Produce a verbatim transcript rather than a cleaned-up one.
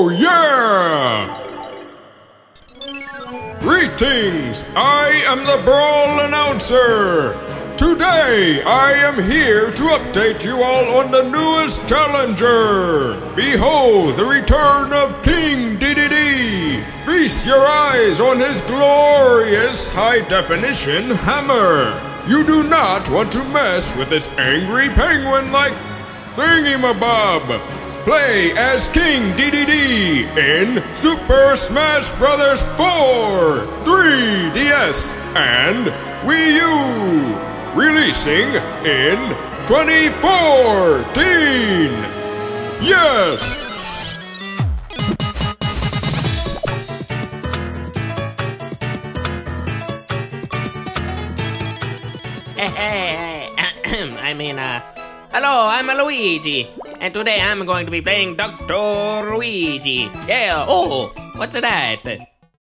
Oh, yeah! Greetings! I am the Brawl announcer! Today, I am here to update you all on the newest challenger! Behold the return of King Dedede! Feast your eyes on his glorious high-definition hammer! You do not want to mess with this angry penguin-like thingamabob! Play as King Dedede in Super Smash Bros. four, three D S, and Wii U! Releasing in twenty fourteen! Yes! Hey, hey, hey. I mean, uh, hello, I'm Luigi, and today I'm going to be playing Doctor Luigi. Yeah, oh, what's that?